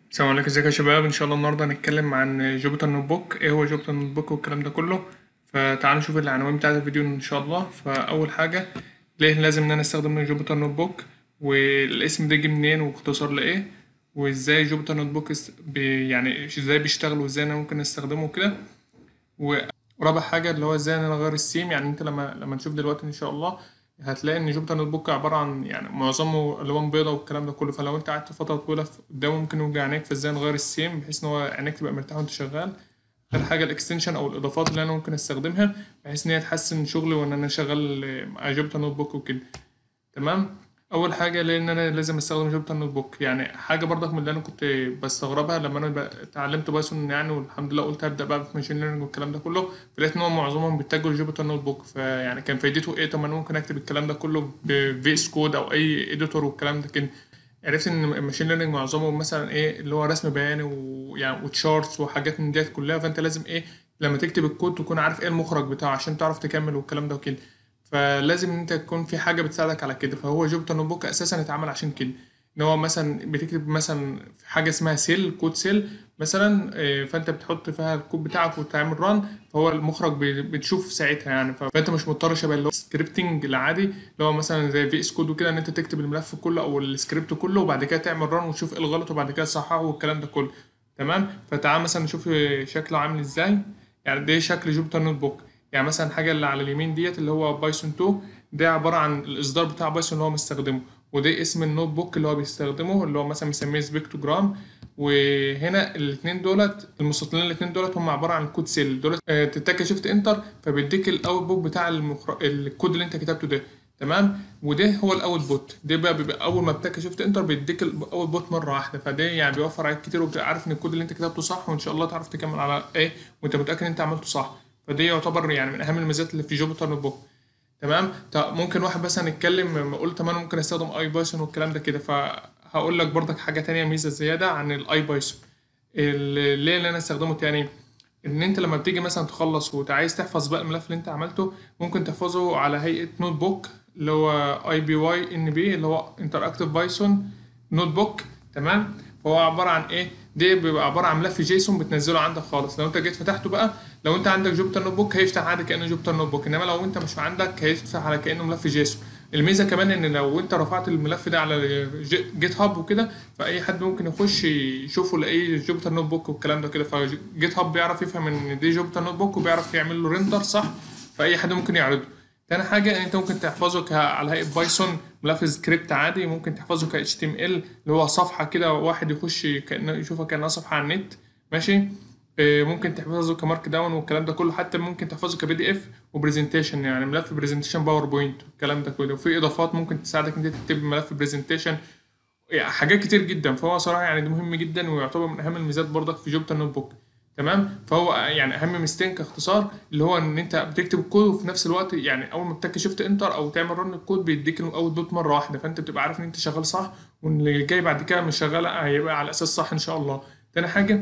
السلام عليكم، ازيكم يا شباب؟ ان شاء الله النهارده هنتكلم عن جوبيتر نوت بوك، ايه هو جوبيتر نوت بوك والكلام ده كله. فتعالوا نشوف العناوين بتاعت الفيديو ان شاء الله. فاول حاجه، ليه لازم ان انا استخدم جوبيتر نوت بوك، والاسم ده جه منين واختصار لايه، وازاي جوبيتر نوت بوك يعني ازاي بيشتغل وازاي انا ممكن استخدمه كده. ورابع حاجة اللي هو ازاي انا اغير السيم. يعني انت لما نشوف دلوقتي ان شاء الله هتلاقي ان جوبيتر نوت بوك عبارة عن يعني معظمه الوان بيضاء والكلام ده كله. فلو انت قعدت فترة طويلة قدامه ممكن يوجع عينيك، فازاي نغير السيم بحيث ان هو عينيك تبقى مرتاحة وانت شغال. اخر حاجة الاكستنشن او الاضافات اللي انا ممكن استخدمها بحيث ان هي تحسن شغلي وان انا شغال مع جوبيتر نوت بوك وكده. تمام. اول حاجه لان انا لازم استخدم جوبيتر نوت بوك، يعني حاجه برضك من اللي انا كنت بستغربها لما انا اتعلمت بايثون يعني، والحمد لله قلت هبدا بقى في ماشين ليرنينج والكلام ده كله. فلقيت ان هو معظمهم بيتجهوا لجوبيتر نوت بوك. فيعني كان فايدته ايه؟ طب ما انا ممكن اكتب الكلام ده كله بفي اس كود او اي اديتور والكلام ده كده. عرفت ان الماشين ليرنينج معظمه مثلا ايه اللي هو رسم بياني ويعني وتشارتس وحاجات من ديت كلها. فانت لازم ايه لما تكتب الكود تكون عارف ايه المخرج بتاعه عشان تعرف تكمل والكلام ده وكده. فلازم ان انت تكون في حاجه بتساعدك على كده. فهو جوبيتر نوت بوك اساسا اتعمل عشان كده، ان هو مثلا بتكتب مثلا في حاجه اسمها سيل كود سيل مثلا، فانت بتحط فيها الكود بتاعك وتعمل ران، فهو المخرج بتشوف ساعتها يعني. فانت مش مضطر شبه اللي هو سكريبتنج العادي اللي هو مثلا زي في اس كود وكده، ان انت تكتب الملف كله او السكريبت كله وبعد كده تعمل ران وتشوف ايه الغلط وبعد كده تصححه والكلام ده كله. تمام. فتعال مثلا نشوف شكله عامل ازاي. يعني ده شكل جوبيتر نوت بوك. يعني مثلا حاجه اللي على اليمين ديت اللي هو بايثون 2، ده عباره عن الاصدار بتاع بايثون اللي هو مستخدمه. وده اسم النوت بوك اللي هو بيستخدمه اللي هو مثلا مسميه سبيكتوجرام. وهنا الاثنين دولت المستطيلين الاثنين دولت هم عباره عن كود سيل دولت. تتك شيفت انتر فبيديك الاوتبوت بتاع الكود اللي انت كتبته ده. تمام. وده هو الاوت بوت، ده بقى بيبقى اول ما بتك شيفت انتر بيديك الاوت بوت مره واحده. فده يعني بيوفر عليك كتير وبتبقى عارف ان الكود اللي انت كتبته صح، وان شاء الله تعرف تكمل على ايه وانت متاكد ان انت عملته صح. فدي يعتبر يعني من اهم الميزات اللي في جوبيتر نوت بوك. تمام. طب ممكن واحد مثلا يتكلم قلت طب انا ممكن استخدم اي بايثون والكلام ده كده. فهقول لك برضك حاجه تانية ميزه زياده عن الاي بايثون. ليه اللي انا استخدمه تاني؟ ان انت لما بتيجي مثلا تخلص وعايز تحفظ بقى الملف اللي انت عملته ممكن تحفظه على هيئه نوت بوك اللي هو اي بي واي ان بي اللي هو انتراكتيف بايثون نوت بوك. تمام. فهو عباره عن ايه؟ دي بيبقى عباره عن ملف جيسون بتنزله عندك خالص. لو انت جيت فتحته بقى، لو انت عندك جوبيتر نوت بوك هيفتح عادي كانه جوبيتر نوت بوك، انما لو انت مش عندك هيفتح على كانه ملف جيسون. الميزه كمان ان لو انت رفعت الملف ده على جيت هاب وكده فاي حد ممكن يخش يشوفه لاقيه جوبيتر نوت بوك والكلام ده كده. فجيت هاب بيعرف يفهم ان دي جوبيتر نوت بوك وبيعرف يعمل له ريندر صح، فاي حد ممكن يعرضه. تاني حاجة ان انت ممكن تحفظه على هيئة بايثون ملف سكريبت عادي، ممكن تحفظه ك HTML اللي هو صفحة كده واحد يخش كأنه يشوفها كأنها صفحة على النت. ماشي. ممكن تحفظه كمارك داون والكلام ده كله، حتى ممكن تحفظه كبي دي اف وبرزنتيشن يعني ملف برزنتيشن باوربوينت والكلام ده كله. وفي اضافات ممكن تساعدك ان انت تكتب ملف برزنتيشن، يعني حاجات كتير جدا. فهو صراحة يعني ده مهم جدا ويعتبر من أهم الميزات برضك في جوبيتر نوت بوك. تمام. فهو يعني أهم ميزتين كاختصار اللي هو إن أنت بتكتب الكود وفي نفس الوقت يعني أول ما بتك شيفت انتر أو تعمل رن الكود بيديك الأوت بوت مرة واحدة، فأنت بتبقى عارف إن أنت شغال صح وإن اللي جاي بعد كده مش شغال هيبقى على أساس صح إن شاء الله. تاني حاجة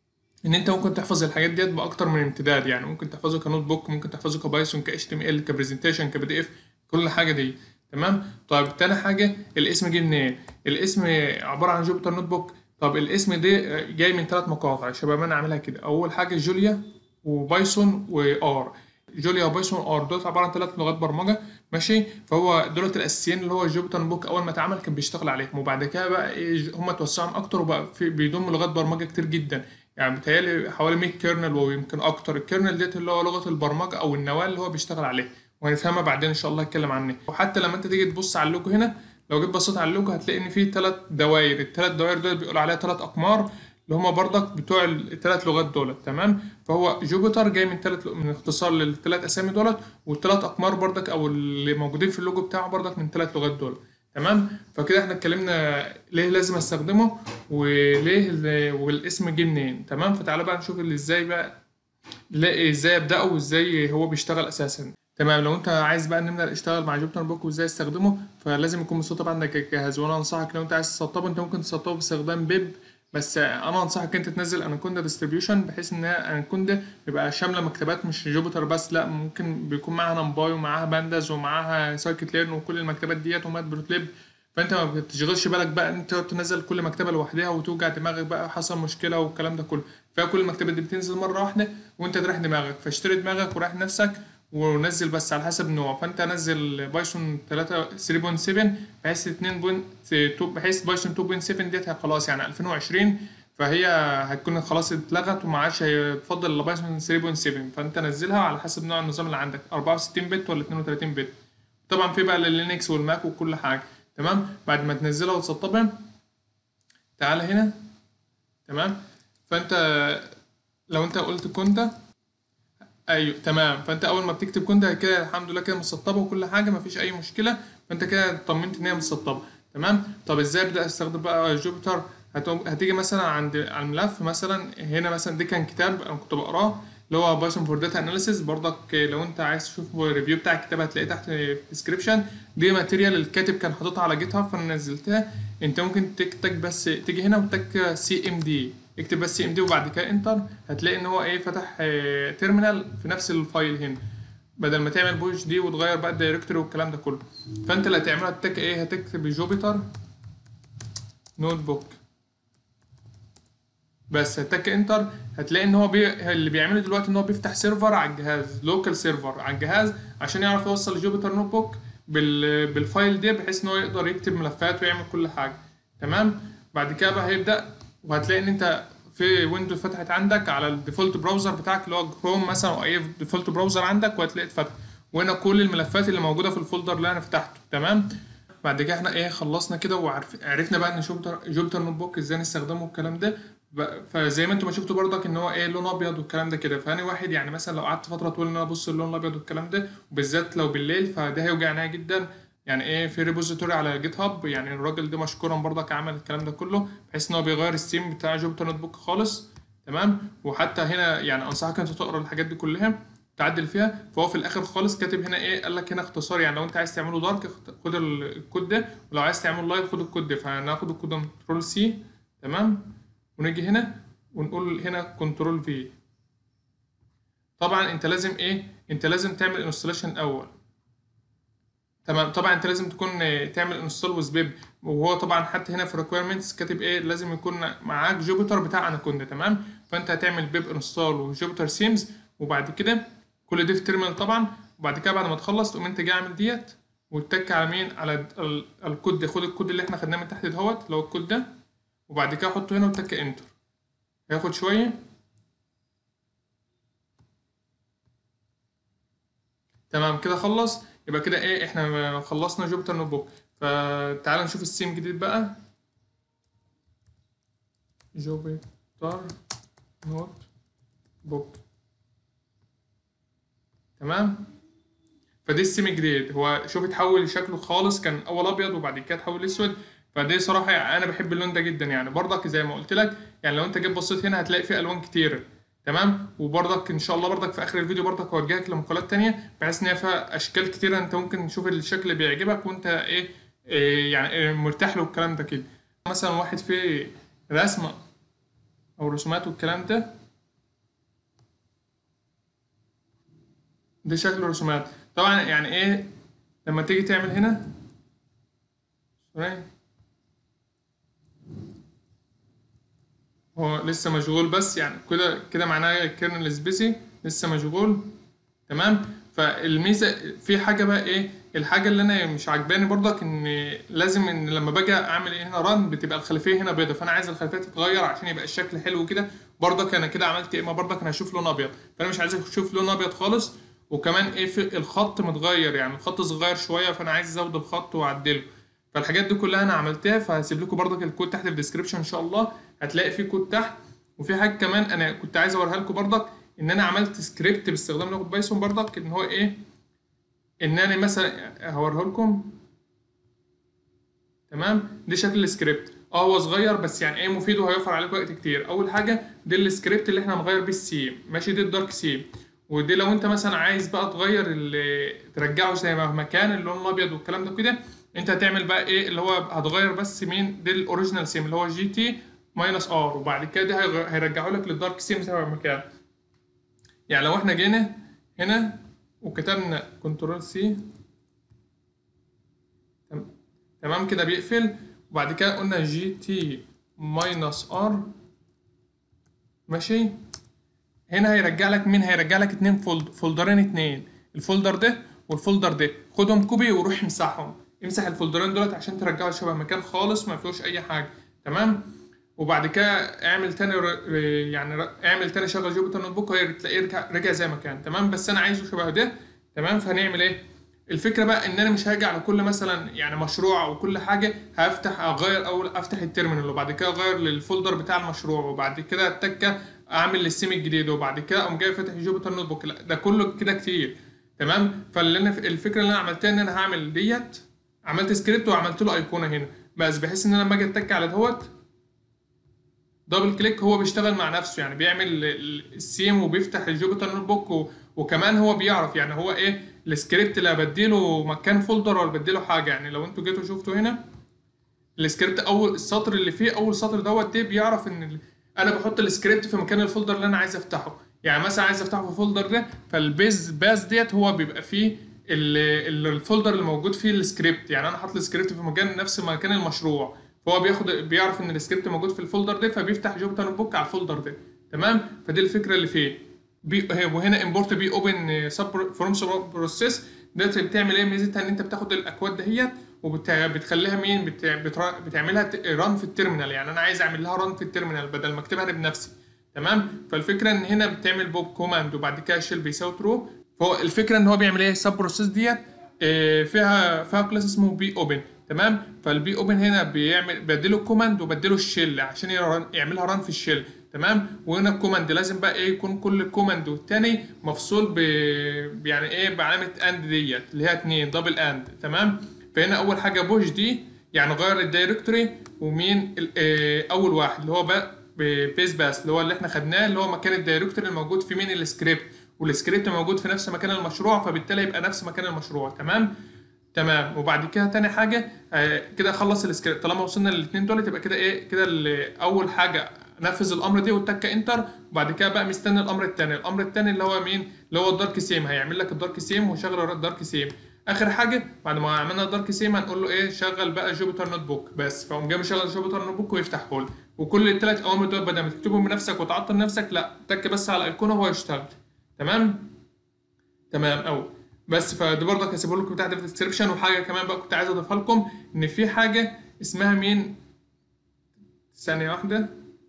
ان انت ممكن تحفظ الحاجات ديت باكتر من امتداد، يعني ممكن تحفظه كنوت بوك، ممكن تحفظه كبايثون، ك اتش تي ام ال، كبرزنتيشن، كبي دي اف، كل حاجه دي. تمام. طيب تاني حاجه الاسم جه منين؟ الاسم عباره عن جوبيتر نوت بوك. طب الاسم ده جاي من ثلاث مقاطع شبه ما انا عاملها كده. اول حاجه جوليا وبايثون وار. جوليا وبايثون وار دول عباره عن ثلاث لغات برمجه. ماشي. فهو دولت الاساسيين اللي هو جوبيتر نوت بوك اول ما اتعمل كان بيشتغل عليهم، وبعد كده بقى ايه هم توسعهم اكتر وبقى في بيضم لغات برمجه كتير جدا. يعني بيتهيألي حوالي 100 كيرنل ويمكن أكتر. الكيرنل ديت اللي هو لغة البرمجة أو النواة اللي هو بيشتغل عليها، وهنفهمها بعدين إن شاء الله هتكلم عنها. وحتى لما أنت تيجي تبص على اللوجو هنا، لو جيت بصيت على اللوجو هتلاقي إن فيه ثلاث دوائر. الثلاث دوائر دول بيقولوا عليها ثلاث أقمار اللي هما برضك بتوع الثلاث لغات دولت. تمام. فهو جوبيتر جاي من اختصار للثلاث أسامي دولت، والثلاث أقمار برضك أو اللي موجودين في اللوجو بتاعه برضك من ثلاث لغات دولت. تمام. فكده احنا اتكلمنا ليه لازم استخدمه والاسم جه منين. تمام. فتعالى بقى نشوف اللي ازاي بقى ازاي ابداه وازاي هو بيشتغل اساسا. تمام. لو انت عايز بقى نبدا نشتغل مع جوبيتر بوك وازاي استخدمه فلازم يكون السطب عندك جاهز. وانا انصحك لو انت عايز تسطبه انت ممكن تسطبه باستخدام بيب، بس انا انصحك انت تنزل اناكوندا ديستريبيوشن بحيث ان اناكوندا بيبقى شامله مكتبات مش جوبيتر بس، لا ممكن بيكون معاها نمباي ومعاها بانداز ومعاها سايكت ليرن وكل المكتبات ديت ومات بروتليب. فانت ما بتشغلش بالك بقى ان انت تنزل كل مكتبه لوحدها وتوجع دماغك بقى حصل مشكله والكلام ده كله. فكل المكتبات دي بتنزل مره واحده وانت تريح دماغك، فاشتري دماغك وريح نفسك ونزل بس على حسب النوع. فانت نزل بايثون 3 3.7 بحيث 2.2 بحيث بايثون 2.7 ديت خلاص يعني 2020، فهي هتكون خلاص اتلغت وما عادش هيفضل الا بايثون 3.7. فانت نزلها على حسب نوع النظام اللي عندك 64 بت ولا 32 بت. طبعا في بقى لللينكس والماك وكل حاجه. تمام. بعد ما تنزلها وتسطبها تعالى هنا. تمام. فانت لو انت قلت كوندا، ايوه تمام، فانت اول ما بتكتب كوندا كده الحمد لله كده مسطبه وكل حاجه مفيش اي مشكله، فانت كده اطمنت ان هي مسطبه. تمام. طب ازاي ابدا استخدم بقى جوبيتر؟ هتيجي مثلا عند على الملف مثلا هنا، مثلا ده كان كتاب انا كنت بقراه اللي هو بايثون فور داتا اناليسيس. برضك لو انت عايز تشوف الريفيو بتاع الكتاب هتلاقيه تحت في الديسكربشن. دي ماتيريال الكاتب كان حاططها على جيت هاب فانا نزلتها. انت ممكن تكتب بس تيجي هنا وتك سي ام دي، اكتب بس سي ام دي وبعد كده انتر، هتلاقي ان هو ايه فتح تيرمينال في نفس الفايل هنا، بدل ما تعمل بوش دي وتغير بقى الدايركتوري والكلام ده كله. فانت اللي هتعمله هتك ايه، هتكتب جوبيتر نوت بوك بس، هتك انتر. هتلاقي ان هو اللي بيعمله دلوقتي ان هو بيفتح سيرفر على الجهاز، لوكال سيرفر على الجهاز عشان يعرف يوصل لجوبيتر نوت بوك بالفايل ده بحيث ان هو يقدر يكتب ملفات ويعمل كل حاجه. تمام. بعد كده بقى هيبدا، وهتلاقي ان انت في ويندوز فتحت عندك على الديفولت براوزر بتاعك اللي هو كروم مثلا او اي ديفولت براوزر عندك، وهتلاقي اتفتح وهنا كل الملفات اللي موجوده في الفولدر اللي انا فتحته. تمام. بعد كده احنا ايه خلصنا كده وعرفنا بقى ان جوبيتر نوت بوك ازاي نستخدمه والكلام ده. فزي ما انتم ما شفتوا برضك ان هو ايه لون ابيض والكلام ده كده. فانا واحد يعني مثلا لو قعدت فتره طويله ان انا ابص اللون الابيض والكلام ده وبالذات لو بالليل فده هيوجع عينيا جدا. يعني ايه في ريبوزيتوري على جيت هاب، يعني الراجل ده مشكورا برضك عمل الكلام ده كله بحيث ان هو بيغير الثيم بتاع جوبيتر نوت بوك خالص. تمام. وحتى هنا يعني انصحك انت تقرا الحاجات دي كلها تعدل فيها. فهو في الاخر خالص كاتب هنا ايه، قال لك هنا اختصار يعني لو انت عايز تعمله دارك خد الكود ده، ولو عايز تعمله لايت خد الكود ده. فهناخد الكود كنترول سي. تمام. ونيجي هنا ونقول هنا كنترول في. طبعا انت لازم ايه، انت لازم تعمل انستليشن الاول. تمام. طبعا انت لازم تكون تعمل انستول ويز بيب. وهو طبعا حتى هنا في ريكويرمنتس كاتب ايه لازم يكون معاك جوبيتر بتاع اناكوندا. تمام. فانت هتعمل بيب انستول وجوبيتر سيمز وبعد كده كل دي في تيرمينال طبعا. وبعد كده بعد ما تخلص تقوم انت جاي عامل ديت وتتك على مين، على الكود ده. خد الكود اللي احنا خدناه من تحت دهوت اللي هو الكود ده، وبعد كده حطه هنا وتك انتر. هياخد شويه. تمام كده خلص. يبقى كده ايه احنا خلصنا جوبيتر نوت بوك. فتعال نشوف السيم جديد بقى. جوبيتر نوت بوك. تمام. فدي السيم الجديد، هو شوف اتحول شكله خالص، كان اول ابيض وبعد كده اتحول اسود. فدي صراحه انا بحب اللون ده جدا يعني. برضك زي ما قلت لك يعني لو انت جيت بصيت هنا هتلاقي فيه الوان كتير. تمام. وبرضك ان شاء الله برضك في اخر الفيديو برضك هوجهك لمقالات تانية بحيث ان هي فيها اشكال كتيره انت ممكن تشوف الشكل اللي بيعجبك وانت إيه يعني إيه مرتاح له الكلام ده كده. مثلا واحد فيه رسمه او رسومات والكلام ده، ده شكل رسومات. طبعا يعني ايه لما تيجي تعمل هنا هو لسه مشغول بس يعني كده كده معناه الكيرنل سبيسي لسه مشغول. تمام. فالميزه في حاجه بقى ايه، الحاجه اللي انا مش عاجباني برضك ان لازم ان لما باجي اعمل ايه هنا ران بتبقى الخلفيه هنا بيضه، فانا عايز الخلفيه تتغير عشان يبقى الشكل حلو كده. برضك انا كده عملت ايه، ما برضك انا هشوف لون ابيض، فانا مش عايز اشوف لون ابيض خالص. وكمان ايه في الخط متغير يعني الخط صغير شويه، فانا عايز ازود الخط واعدله. فالحاجات دي كلها انا عملتها، فهسيب لكم برضك الكود تحت في الديسكربشن ان شاء الله، هتلاقي فيه كود تحت. وفي حاجه كمان انا كنت عايز اوريها لكم برضك، ان انا عملت سكريبت باستخدام لغه بايثون برضك، ان هو ايه، ان انا مثلا هوريه لكم. تمام. ده شكل السكريبت، هو صغير بس يعني ايه مفيد وهيوفر عليك وقت كتير. اول حاجه ده السكريبت اللي احنا هنغير بيه السيم ماشي، ده الدارك سيم. ودي لو انت مثلا عايز بقى تغير اللي ترجعه زي ما كان اللون الابيض والكلام ده كده، انت هتعمل بقى ايه اللي هو هتغير بس مين ده الاوريجينال سيم اللي هو جي تي ماينس ار، وبعد كده ده هيرجعه لك للدارك سيم زي ما كان. يعني لو احنا جينا هنا وكتبنا كنترول سي. تمام كده بيقفل. وبعد كده قلنا جي تي ماينس ار، ماشي. هنا هيرجع لك مين؟ هيرجع لك اتنين فولدرين اتنين، الفولدر ده والفولدر ده، خدهم كوبي وروح امسحهم. امسح الفولدرين دولت عشان ترجعوا شبه مكان خالص ما فيهوش اي حاجه. تمام. وبعد كده اعمل تاني اعمل تاني شغل جوبيتر نوت بوك، هتلاقيه رجع زي ما كان. تمام. بس انا عايزه شبه ده. تمام. فهنعمل ايه؟ الفكره بقى ان انا مش هاجي على كل مثلا يعني مشروع او كل حاجه هفتح اغير، اول افتح التيرمينال وبعد كده اغير للفولدر بتاع المشروع وبعد كده اتكه اعمل السيم الجديد وبعد كده اقوم جاي فاتح جوبيتر نوت بوك. لا ده كله كده كتير. تمام. فاللي انا الفكره اللي انا عملتها ان انا هعمل ديت، عملت سكريبت وعملت له ايقونه هنا بس، بحيث ان انا لما اجي اتك على دوت دبل كليك هو بيشتغل مع نفسه، يعني بيعمل السيم وبيفتح الجوبيتر نوت بوك وكمان هو بيعرف يعني هو ايه السكريبت اللي بديله مكان فولدر ولا بديله حاجه. يعني لو انتوا جيتوا شفتوا هنا السكريبت، اول السطر اللي فيه اول سطر دوت ده بيعرف ان انا بحط السكريبت في مكان الفولدر اللي انا عايز افتحه. يعني مثلا عايز افتحه في الفولدر ده، فالبيز باس ديت هو بيبقى فيه الفولدر اللي موجود فيه السكريبت. يعني انا حاطط السكريبت في مكان نفس مكان المشروع، فهو بيعرف ان السكريبت موجود في الفولدر ده فبيفتح جوبيتر نوت بوك على الفولدر ده. تمام. فدي الفكره اللي فيه. وهنا امبورت بي اوبن سب فروم بروسيس ديت بتعمل ايه؟ ميزتها ان انت بتاخد الاكواد دهيت وبتخليها مين بتعملها ران في التيرمينال. يعني انا عايز اعمل لها ران في التيرمينال بدل ما اكتبها انا بنفسي. تمام. فالفكره ان هنا بتعمل بوب كوماند وبعد كده شيل بيساوي ترو. فهو الفكره ان هو بيعمل ايه؟ السب بروسيس ديت فيها كلاس اسمه بي اوبن. تمام. فالبي اوبن هنا بيعمل بديله الكوماند وبديله الشيل عشان يعملها ران في الشيل. تمام. وهنا الكوماند لازم بقى ايه يكون كل كوماند والتاني مفصول يعني ايه بعلامه اند ديت اللي هي 2 دبل اند. تمام. فهنا اول حاجه بوش دي يعني غير الدايركتوري ومين اول واحد اللي هو بقى بيس باس اللي هو اللي احنا خدناه اللي هو مكان الدايركتوري الموجود في مين السكريبت، والسكريبت موجود في نفس مكان المشروع فبالتالي يبقى نفس مكان المشروع. تمام. تمام. وبعد كده تاني حاجه كده خلص السكريبت. طالما وصلنا للاثنين دول تبقى كده ايه كده اول حاجه نفذ الامر دي واتك انتر. وبعد كده بقى مستني الامر الثاني. الامر الثاني اللي هو مين؟ اللي هو الدارك سيم، هيعمل لك الدارك سيم وشغل الدارك سيم. اخر حاجه بعد ما عملنا الدارك سيم هنقول له ايه شغل بقى جوبيتر نوت بوك بس، فقوم جاي مشغل جوبيتر نوت بوك ويفتحه لي. وكل الثلاث اوامر دول بدل ما تكتبهم بنفسك وتعطل نفسك لا تك بس على الايقونه وهو يشتغل. تمام. تمام أوي. بس فدي برضك هسيبه لكم تحت في الديسكربشن. وحاجه كمان بقى كنت عايز اضيفها لكم ان في حاجه اسمها مين، ثانيه واحده،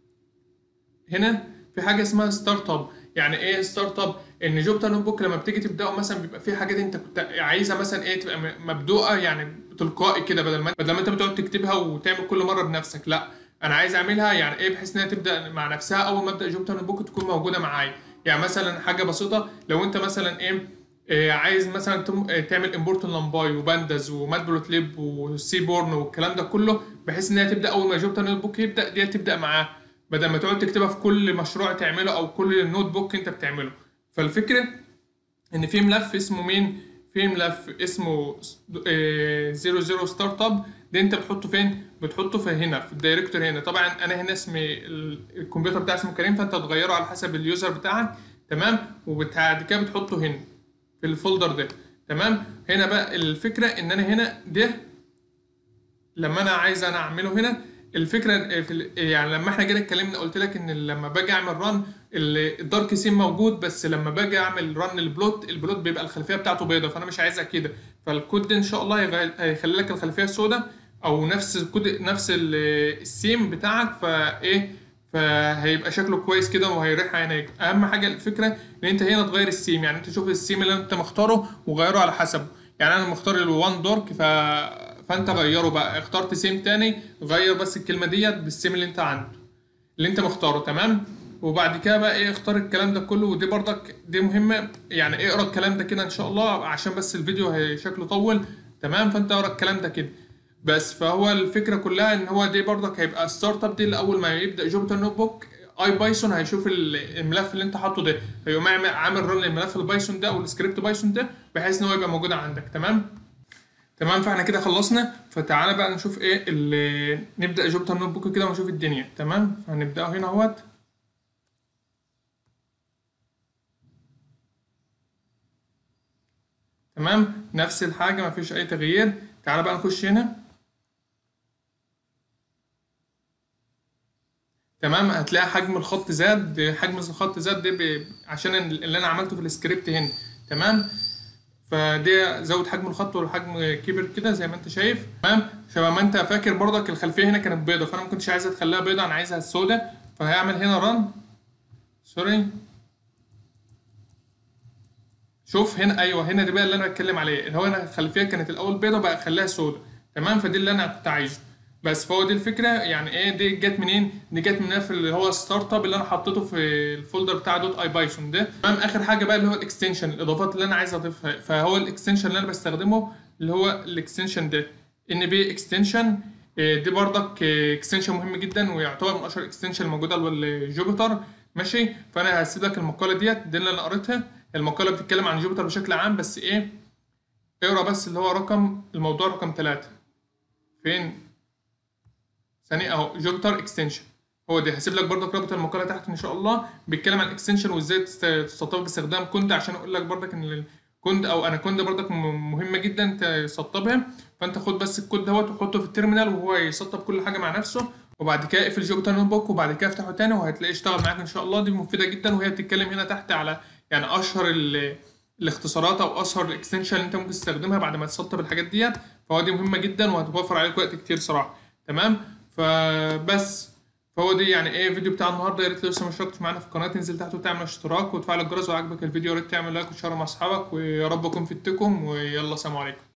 هنا في حاجه اسمها ستارت اب. يعني ايه ستارت اب؟ ان جوبيتر نوت بوك لما بتيجي تبداه مثلا بيبقى في حاجات انت كنت عايزها مثلا ايه تبقى مبدوءه يعني تلقائي كده، بدل ما انت بتقعد تكتبها وتعمل كل مره بنفسك. لا انا عايز اعملها يعني ايه بحيث انها تبدا مع نفسها اول ما ابدا جوبيتر نوت بوك تكون موجوده معايا. يعني مثلا حاجه بسيطه لو انت مثلا عايز مثلا تعمل امبورت لامباي وبانداز وماتبلوتليب وسي بورن والكلام ده كله بحيث انها تبدا اول ما جوبيتر نوت بوك يبدا دي تبدا معاه بدل ما تقعد تكتبها في كل مشروع تعمله او كل نوت بوك انت بتعمله. فالفكره ان في ملف اسمه مين، في ملف اسمه 00 ستارت اب. ده انت بتحطه فين؟ بتحطه في هنا في الدايركتور هنا. طبعا انا هنا اسمي الكمبيوتر بتاعي اسمه كريم فانت تغيره على حسب اليوزر بتاعك. تمام. وبعد كده بتحطه هنا في الفولدر ده. تمام. هنا بقى الفكره ان انا هنا ده لما انا عايز انا اعمله هنا الفكره يعني لما احنا جينا اتكلمنا قلت لك ان لما باجي اعمل ران الدارك سيم موجود بس لما باجي اعمل ران البلوت بيبقى الخلفيه بتاعته بيضاء فانا مش عايزها كده. فالكود ده ان شاء الله هيخلي لك الخلفيه السوداء او نفس الكود نفس السيم بتاعك فايه فهيبقى شكله كويس كده وهيريح عينيك. اهم حاجه الفكره ان انت هنا تغير السيم، يعني انت شوف السيم اللي انت مختاره وغيره على حسبه. يعني انا مختار الوان دارك فانت غيره بقى اخترت سيم تاني غير بس الكلمه ديت بالسيم اللي انت عنده اللي انت مختاره. تمام. وبعد كده بقى ايه اختار الكلام ده كله. ودي برضك دي مهمه يعني اقرا الكلام ده كده ان شاء الله عشان بس الفيديو شكله طول. تمام. فانت اقرا الكلام ده كده بس. فهو الفكره كلها ان هو دي برضك هيبقى ستارت اب دي اللي اول ما يبدا جوبيتر نوت بوك اي بايثون هيشوف الملف اللي انت حاطه ده هيقوم عامل رن للملف البايثون ده او السكريبت بايثون ده بحيث ان هو يبقى موجود عندك. تمام. تمام. فاحنا كده خلصنا. فتعالى بقى نشوف ايه اللي نبدا جوبيتر نوت بوك كده ونشوف الدنيا. تمام. فهنبداه هنا اهوت. تمام. نفس الحاجه مفيش اي تغيير. تعالى بقى نخش هنا تمام. هتلاقي حجم الخط زاد، حجم الخط زاد ده عشان اللي انا عملته في السكريبت هنا. تمام. فدي زود حجم الخط والحجم كبر كده زي ما انت شايف. تمام. شبه ما انت فاكر برضك الخلفيه هنا كانت بيضه، فانا ما كنتش عايز اتخليها بيضه، انا عايزها سودا. فهيعمل هنا رن. سوري. شوف هنا، ايوه هنا دي بقى اللي انا بتكلم عليه، اللي هو انا الخلفيه كانت الاول بيضه بقى اخليها سودا. تمام. فدي اللي انا كنت عايزه. بس فهو دي الفكره. يعني ايه دي جت منين؟ دي جت منها في اللي هو ستارت اب اللي انا حطيته في الفولدر بتاع دوت اي بايثون ده. تمام. اخر حاجه بقى اللي هو الاكستنشن، الاضافات اللي انا عايز اضيفها. فهو الاكستنشن اللي انا بستخدمه اللي هو الاكستنشن ده، ان بي اكستنشن. دي برضك اكستنشن مهم جدا، ويعتبر من اشهر الاكستنشن الموجوده على الجوبيتر. ماشي. فانا هسيب لك المقاله دي اللي انا قريتها. المقاله بتتكلم عن جوبيتر بشكل عام، بس ايه، اقرا بس اللي هو رقم الموضوع رقم 3 فين ثانيه اهو، جوبيتر اكستنشن. هو دي هسيب لك برضك رابط المقاله تحت ان شاء الله، بيتكلم عن الاكستنشن وازاي تستطيع باستخدام كوند، عشان اقول لك برضك ان الكوند او انا كوند برضك مهمه جدا تسطبها. فانت خد بس الكود دوت وحطه في التيرمينال وهو يسطب كل حاجه مع نفسه، وبعد كده اقفل جوبيتر نوت بوك وبعد كده افتحه تاني وهتلاقيه اشتغل معاك ان شاء الله. دي مفيده جدا، وهي بتتكلم هنا تحت على يعني اشهر الاختصارات او اشهر الاكستنشن اللي انت ممكن تستخدمها بعد ما تسطب الحاجات ديت. فهو دي مهمه جدا وهتوفر عليك وقت كتير صراحه. تمام. فبس فهو دي يعني ايه الفيديو بتاع النهارده. يا ريت لو لسه ما اشتركتش معانا في القناه تنزل تحت وتعمل اشتراك وتفعل الجرس، وعجبك الفيديو يا ريت تعمل لايك وتشير مع اصحابك، ويا رب اكون فدتكم، ويلا سلام عليكم.